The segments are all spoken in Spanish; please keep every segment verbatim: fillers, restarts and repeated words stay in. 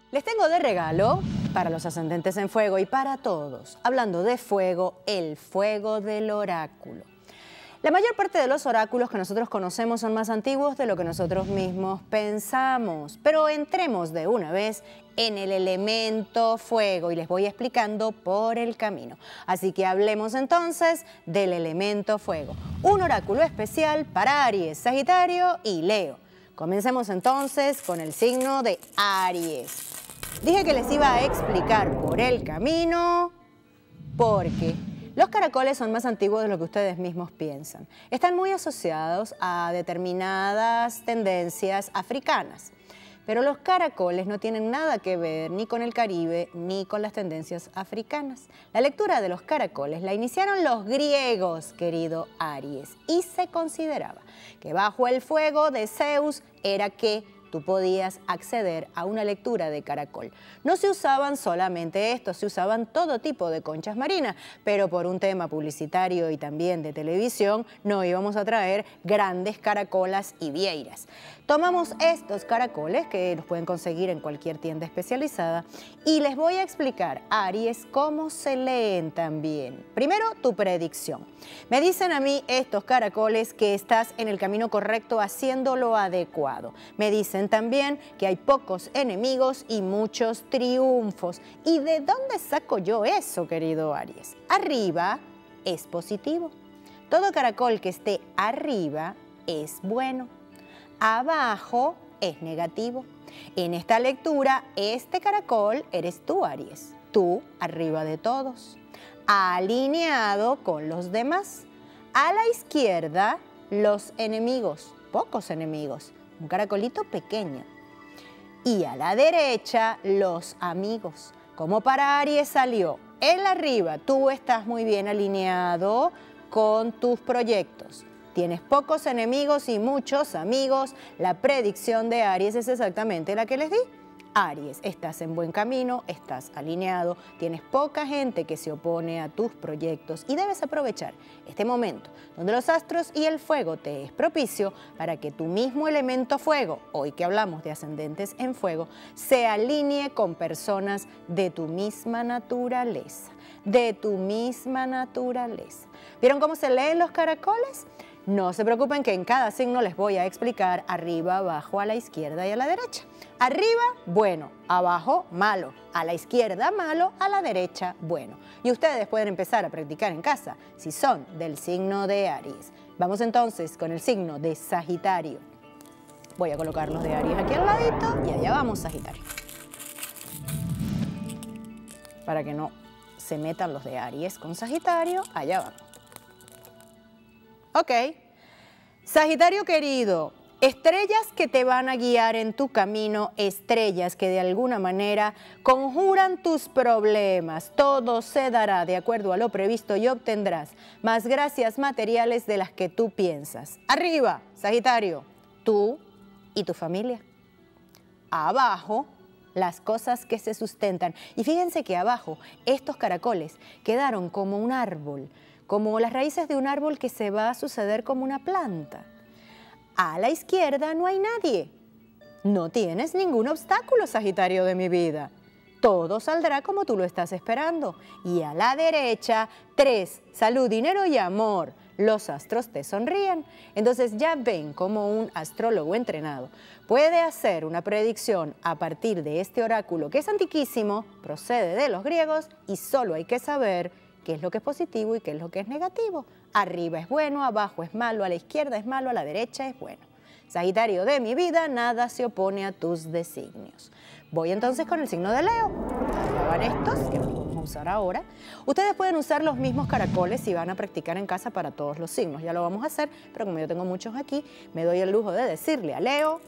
Les tengo de regalo, para los ascendentes en fuego y para todos, hablando de fuego, el fuego del oráculo. La mayor parte de los oráculos que nosotros conocemos son más antiguos de lo que nosotros mismos pensamos, pero entremos de una vez en el elemento fuego y les voy explicando por el camino. Así que hablemos entonces del elemento fuego, un oráculo especial para Aries, Sagitario y Leo. Comencemos entonces con el signo de Aries. Dije que les iba a explicar por el camino porque los caracoles son más antiguos de lo que ustedes mismos piensan. Están muy asociados a determinadas tendencias africanas, pero los caracoles no tienen nada que ver ni con el Caribe ni con las tendencias africanas. La lectura de los caracoles la iniciaron los griegos, querido Aries, y se consideraba que bajo el fuego de Zeus era que tú podías acceder a una lectura de caracol. No se usaban solamente estos, se usaban todo tipo de conchas marinas, pero por un tema publicitario y también de televisión no íbamos a traer grandes caracolas y vieiras. Tomamos estos caracoles, que los pueden conseguir en cualquier tienda especializada, y les voy a explicar, Aries, cómo se leen también. Primero, tu predicción. Me dicen a mí estos caracoles que estás en el camino correcto haciendo lo adecuado. Me dicen también que hay pocos enemigos y muchos triunfos. ¿Y de dónde saco yo eso, querido Aries? Arriba es positivo. Todo caracol que esté arriba es bueno. Abajo es negativo. En esta lectura, este caracol eres tú, Aries. Tú arriba de todos, alineado con los demás. A la izquierda, los enemigos, pocos enemigos. Un caracolito pequeño. Y a la derecha, los amigos. Como para Aries salió el arriba, tú estás muy bien alineado con tus proyectos. Tienes pocos enemigos y muchos amigos. La predicción de Aries es exactamente la que les di. Aries, estás en buen camino, estás alineado, tienes poca gente que se opone a tus proyectos y debes aprovechar este momento donde los astros y el fuego te es propicio para que tu mismo elemento fuego, hoy que hablamos de ascendentes en fuego, se alinee con personas de tu misma naturaleza, de tu misma naturaleza. ¿Vieron cómo se leen los caracoles? No se preocupen que en cada signo les voy a explicar arriba, abajo, a la izquierda y a la derecha. Arriba, bueno, abajo, malo, a la izquierda, malo, a la derecha, bueno. Y ustedes pueden empezar a practicar en casa si son del signo de Aries. Vamos entonces con el signo de Sagitario. Voy a colocar los de Aries aquí al ladito y allá vamos, Sagitario. Para que no se metan los de Aries con Sagitario, allá vamos. Ok, Sagitario querido, estrellas que te van a guiar en tu camino, estrellas que de alguna manera conjuran tus problemas. Todo se dará de acuerdo a lo previsto y obtendrás más gracias materiales de las que tú piensas. Arriba, Sagitario, tú y tu familia. Abajo, las cosas que se sustentan. Y fíjense que abajo, estos caracoles quedaron como un árbol, como las raíces de un árbol que se va a suceder como una planta. A la izquierda no hay nadie. No tienes ningún obstáculo, Sagitario de mi vida. Todo saldrá como tú lo estás esperando. Y a la derecha, tres, salud, dinero y amor. Los astros te sonríen. Entonces ya ven cómo un astrólogo entrenado puede hacer una predicción a partir de este oráculo que es antiquísimo, procede de los griegos y solo hay que saber qué es lo que es positivo y qué es lo que es negativo. Arriba es bueno, abajo es malo, a la izquierda es malo, a la derecha es bueno. Sagitario de mi vida, nada se opone a tus designios. Voy entonces con el signo de Leo. Allá van estos, que los vamos a usar ahora. Ustedes pueden usar los mismos caracoles si van a practicar en casa para todos los signos. Ya lo vamos a hacer, pero como yo tengo muchos aquí, me doy el lujo de decirle a Leo: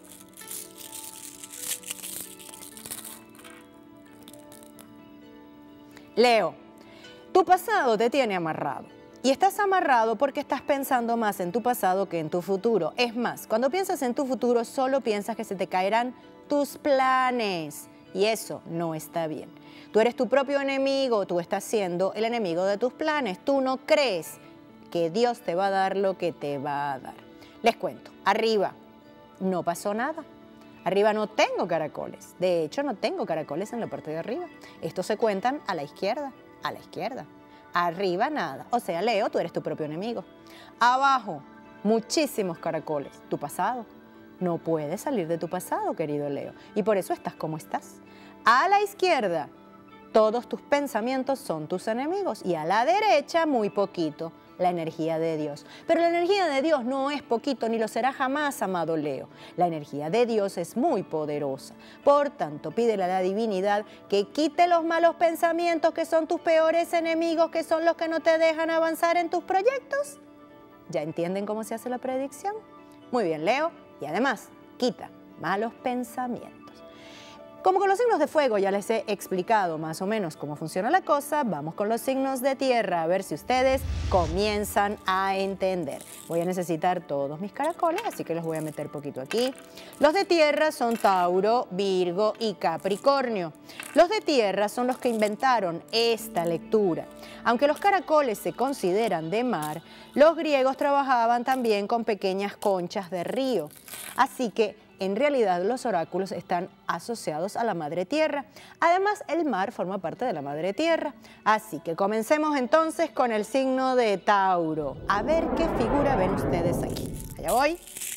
Leo, tu pasado te tiene amarrado. Y estás amarrado porque estás pensando más en tu pasado que en tu futuro. Es más, cuando piensas en tu futuro, solo piensas que se te caerán tus planes. Y eso no está bien. Tú eres tu propio enemigo, tú estás siendo el enemigo de tus planes. Tú no crees que Dios te va a dar lo que te va a dar. Les cuento, arriba no pasó nada. Arriba no tengo caracoles. De hecho, no tengo caracoles en la parte de arriba. Estos se cuentan a la izquierda, a la izquierda. Arriba nada. O sea, Leo, tú eres tu propio enemigo. Abajo, muchísimos caracoles. Tu pasado. No puedes salir de tu pasado, querido Leo. Y por eso estás como estás. A la izquierda, todos tus pensamientos son tus enemigos. Y a la derecha, muy poquito. La energía de Dios. Pero la energía de Dios no es poquito ni lo será jamás, amado Leo. La energía de Dios es muy poderosa. Por tanto, pídele a la divinidad que quite los malos pensamientos que son tus peores enemigos, que son los que no te dejan avanzar en tus proyectos. ¿Ya entienden cómo se hace la predicción? Muy bien, Leo. Y además, quita malos pensamientos. Como con los signos de fuego ya les he explicado más o menos cómo funciona la cosa, vamos con los signos de tierra a ver si ustedes comienzan a entender. Voy a necesitar todos mis caracoles, así que los voy a meter poquito aquí. Los de tierra son Tauro, Virgo y Capricornio. Los de tierra son los que inventaron esta lectura. Aunque los caracoles se consideran de mar, los griegos trabajaban también con pequeñas conchas de río. Así que en realidad los oráculos están asociados a la Madre Tierra. Además, el mar forma parte de la Madre Tierra. Así que comencemos entonces con el signo de Tauro. A ver qué figura ven ustedes aquí. Allá voy.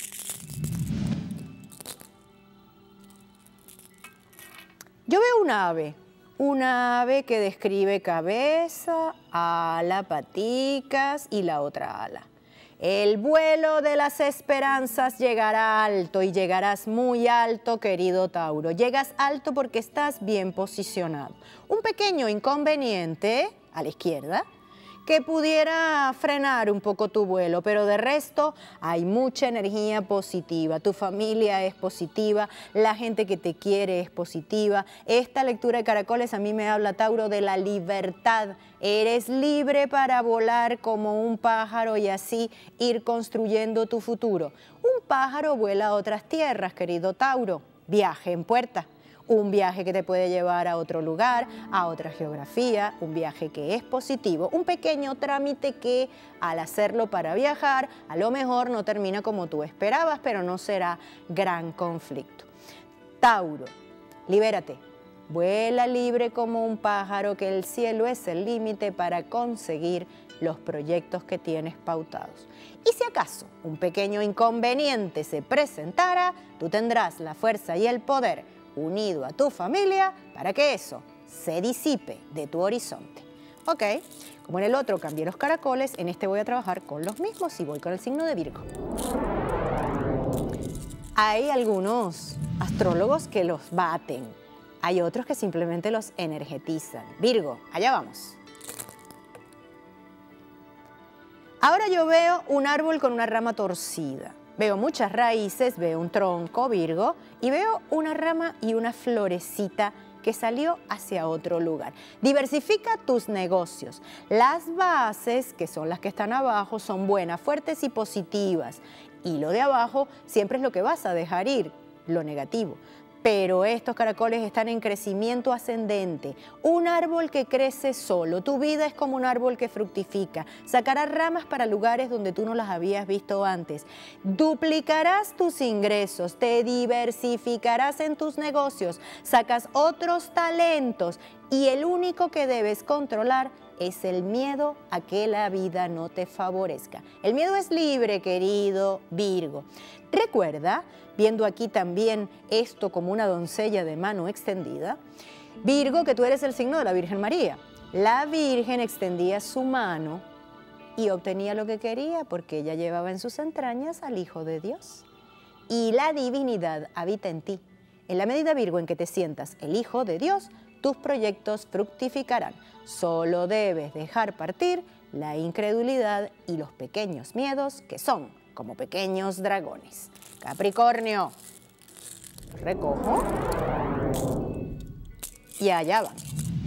Yo veo un ave. Una ave que describe cabeza, ala, paticas y la otra ala. El vuelo de las esperanzas llegará alto y llegarás muy alto, querido Tauro. Llegas alto porque estás bien posicionado. Un pequeño inconveniente a la izquierda que pudiera frenar un poco tu vuelo, pero de resto hay mucha energía positiva. Tu familia es positiva, la gente que te quiere es positiva. Esta lectura de caracoles a mí me habla, Tauro, de la libertad. Eres libre para volar como un pájaro y así ir construyendo tu futuro. Un pájaro vuela a otras tierras, querido Tauro. Viaje en puerta. Un viaje que te puede llevar a otro lugar, a otra geografía, un viaje que es positivo, un pequeño trámite que al hacerlo para viajar, a lo mejor no termina como tú esperabas, pero no será gran conflicto. Tauro, libérate, vuela libre como un pájaro, que el cielo es el límite para conseguir los proyectos que tienes pautados. Y si acaso un pequeño inconveniente se presentara, tú tendrás la fuerza y el poder unido a tu familia para que eso se disipe de tu horizonte. Ok, como en el otro cambié los caracoles, en este voy a trabajar con los mismos y voy con el signo de Virgo. Hay algunos astrólogos que los baten, hay otros que simplemente los energetizan. Virgo, allá vamos. Ahora yo veo un árbol con una rama torcida. Veo muchas raíces, veo un tronco, Virgo, y veo una rama y una florecita que salió hacia otro lugar. Diversifica tus negocios. Las bases, que son las que están abajo, son buenas, fuertes y positivas. Y lo de abajo siempre es lo que vas a dejar ir, lo negativo. Pero estos caracoles están en crecimiento ascendente. Un árbol que crece solo. Tu vida es como un árbol que fructifica. Sacarás ramas para lugares donde tú no las habías visto antes. Duplicarás tus ingresos. Te diversificarás en tus negocios. Sacas otros talentos. Y el único que debes controlar es el miedo a que la vida no te favorezca. El miedo es libre, querido Virgo. Recuerda, viendo aquí también esto como una doncella de mano extendida, Virgo, que tú eres el signo de la Virgen María. La Virgen extendía su mano y obtenía lo que quería porque ella llevaba en sus entrañas al Hijo de Dios. Y la divinidad habita en ti. En la medida, Virgo, en que te sientas el Hijo de Dios, tus proyectos fructificarán. Solo debes dejar partir la incredulidad y los pequeños miedos que son como pequeños dragones. Capricornio, recojo y allá van.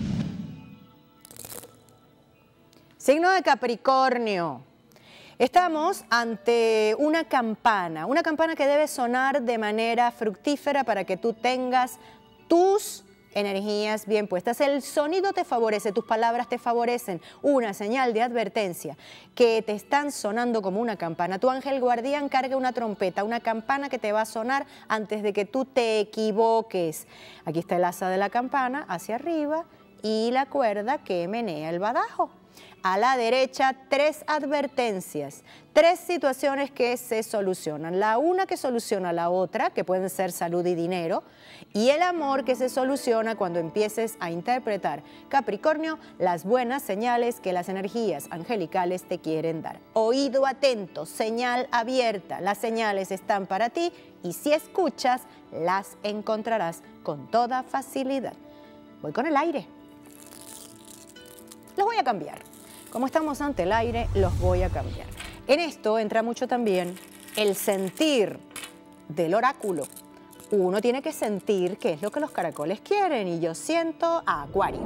Signo de Capricornio. Estamos ante una campana, una campana que debe sonar de manera fructífera para que tú tengas tus energías bien puestas. El sonido te favorece, tus palabras te favorecen. Una señal de advertencia que te están sonando como una campana. Tu ángel guardián carga una trompeta, una campana que te va a sonar antes de que tú te equivoques. Aquí está el asa de la campana hacia arriba y la cuerda que menea el badajo. A la derecha, tres advertencias, tres situaciones que se solucionan. La una que soluciona la otra, que pueden ser salud y dinero, y el amor que se soluciona cuando empieces a interpretar, Capricornio, las buenas señales que las energías angelicales te quieren dar. Oído atento, señal abierta, las señales están para ti y si escuchas, las encontrarás con toda facilidad. Voy con el aire. Los voy a cambiar. Como estamos ante el aire, los voy a cambiar. En esto entra mucho también el sentir del oráculo. Uno tiene que sentir qué es lo que los caracoles quieren y yo siento a Acuario.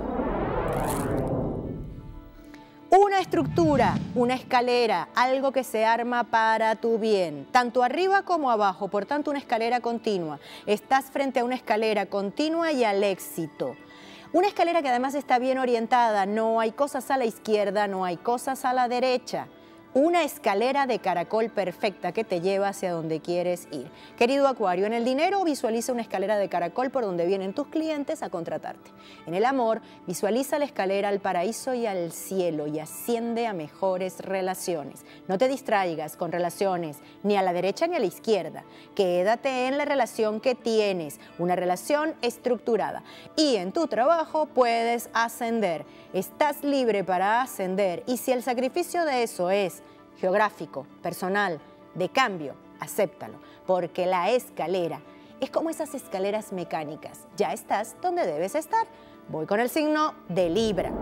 Una estructura, una escalera, algo que se arma para tu bien, tanto arriba como abajo, por tanto una escalera continua. Estás frente a una escalera continua y al éxito. Una escalera que además está bien orientada, no hay cosas a la izquierda, no hay cosas a la derecha. Una escalera de caracol perfecta que te lleva hacia donde quieres ir. Querido Acuario, en el dinero visualiza una escalera de caracol por donde vienen tus clientes a contratarte. En el amor, visualiza la escalera al paraíso y al cielo y asciende a mejores relaciones. No te distraigas con relaciones ni a la derecha ni a la izquierda. Quédate en la relación que tienes, una relación estructurada. Y en tu trabajo puedes ascender. Estás libre para ascender y si el sacrificio de eso es geográfico, personal, de cambio, acéptalo, porque la escalera es como esas escaleras mecánicas. Ya estás donde debes estar. Voy con el signo de Libra.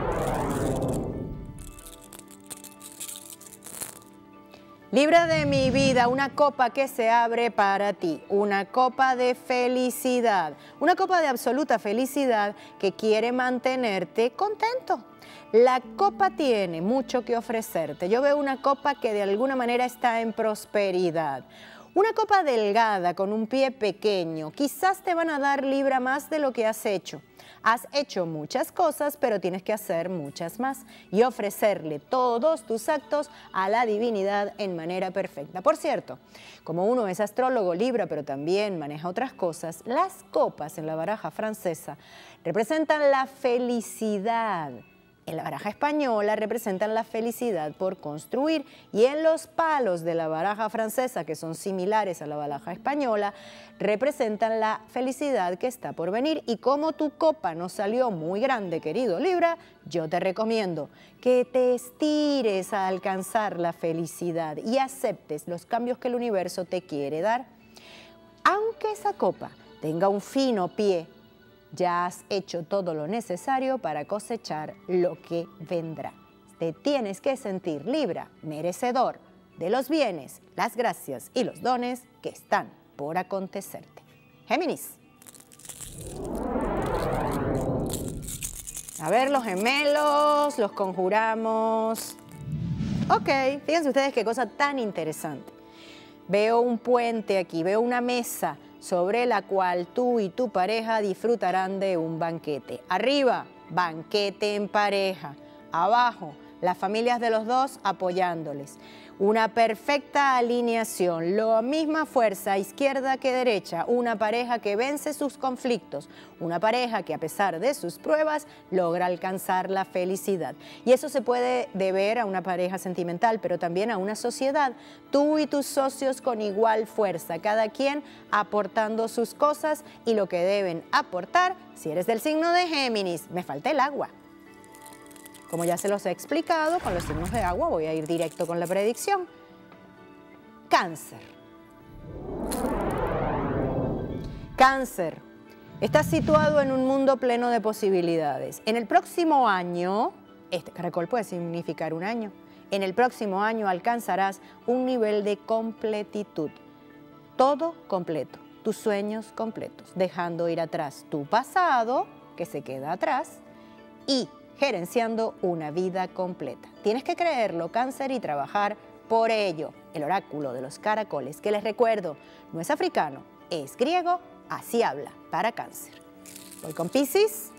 Libra de mi vida, una copa que se abre para ti, una copa de felicidad, una copa de absoluta felicidad que quiere mantenerte contento. La copa tiene mucho que ofrecerte. Yo veo una copa que de alguna manera está en prosperidad. Una copa delgada con un pie pequeño. Quizás te van a dar Libra más de lo que has hecho. Has hecho muchas cosas, pero tienes que hacer muchas más y ofrecerle todos tus actos a la divinidad en manera perfecta. Por cierto, como uno es astrólogo Libra, pero también maneja otras cosas, las copas en la baraja francesa representan la felicidad. En la baraja española representan la felicidad por construir y en los palos de la baraja francesa, que son similares a la baraja española, representan la felicidad que está por venir. Y como tu copa no salió muy grande, querido Libra, yo te recomiendo que te estires a alcanzar la felicidad y aceptes los cambios que el universo te quiere dar. Aunque esa copa tenga un fino pie, ya has hecho todo lo necesario para cosechar lo que vendrá. Te tienes que sentir, Libra, merecedor de los bienes, las gracias y los dones que están por acontecerte. Géminis. A ver, los gemelos, los conjuramos. Ok, fíjense ustedes qué cosa tan interesante. Veo un puente aquí, veo una mesa sobre la cual tú y tu pareja disfrutarán de un banquete. Arriba, banquete en pareja. Abajo, las familias de los dos apoyándoles. Una perfecta alineación, la misma fuerza izquierda que derecha, una pareja que vence sus conflictos, una pareja que a pesar de sus pruebas logra alcanzar la felicidad. Y eso se puede deber a una pareja sentimental, pero también a una sociedad. Tú y tus socios con igual fuerza, cada quien aportando sus cosas y lo que deben aportar. Si eres del signo de Géminis, me falta el agua. Como ya se los he explicado, con los signos de agua voy a ir directo con la predicción. Cáncer. Cáncer. Estás situado en un mundo pleno de posibilidades. En el próximo año, este caracol puede significar un año, en el próximo año alcanzarás un nivel de completitud. Todo completo, tus sueños completos, dejando ir atrás tu pasado, que se queda atrás, y gerenciando una vida completa. Tienes que creerlo, Cáncer, y trabajar por ello. El oráculo de los caracoles, que les recuerdo, no es africano, es griego, así habla para Cáncer. Voy con Piscis.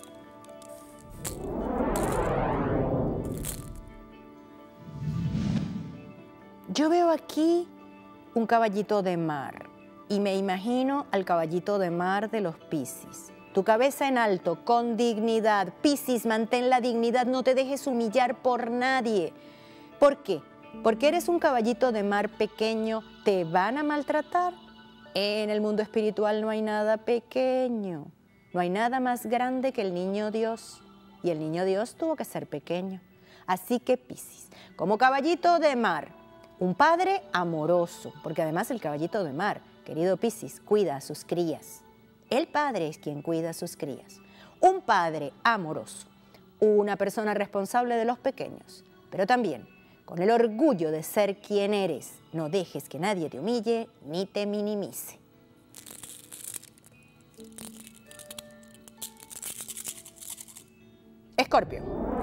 Yo veo aquí un caballito de mar y me imagino al caballito de mar de los Piscis. Tu cabeza en alto, con dignidad. Piscis, mantén la dignidad, no te dejes humillar por nadie. ¿Por qué? Porque eres un caballito de mar pequeño, ¿te van a maltratar? En el mundo espiritual no hay nada pequeño, no hay nada más grande que el niño Dios. Y el niño Dios tuvo que ser pequeño. Así que Piscis, como caballito de mar, un padre amoroso, porque además el caballito de mar, querido Piscis, cuida a sus crías. El padre es quien cuida a sus crías. Un padre amoroso, una persona responsable de los pequeños, pero también con el orgullo de ser quien eres. No dejes que nadie te humille ni te minimice. Escorpio.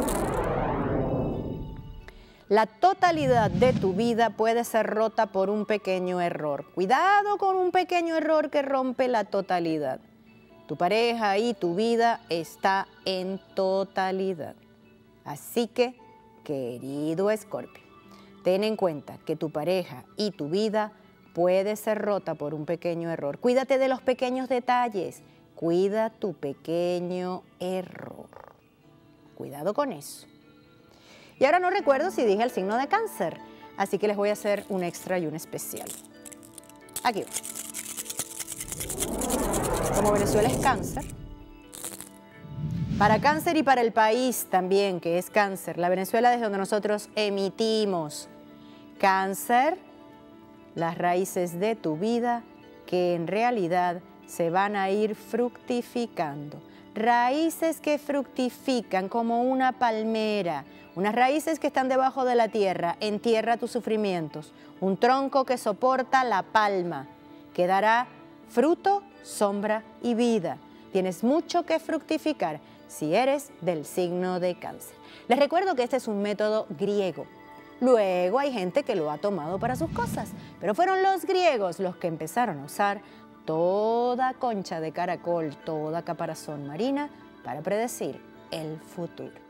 La totalidad de tu vida puede ser rota por un pequeño error. Cuidado con un pequeño error que rompe la totalidad. Tu pareja y tu vida está en totalidad. Así que, querido Escorpio, ten en cuenta que tu pareja y tu vida puede ser rota por un pequeño error. Cuídate de los pequeños detalles. Cuida tu pequeño error. Cuidado con eso. Y ahora no recuerdo si dije el signo de Cáncer, así que les voy a hacer un extra y un especial. Aquí va. Como Venezuela es Cáncer, para Cáncer y para el país también, que es Cáncer, la Venezuela desde donde nosotros emitimos. Cáncer, las raíces de tu vida que en realidad se van a ir fructificando. Raíces que fructifican como una palmera, unas raíces que están debajo de la tierra, entierra tus sufrimientos. Un tronco que soporta la palma, que dará fruto, sombra y vida. Tienes mucho que fructificar si eres del signo de Cáncer. Les recuerdo que este es un método griego. Luego hay gente que lo ha tomado para sus cosas, pero fueron los griegos los que empezaron a usar toda concha de caracol, toda caparazón marina para predecir el futuro.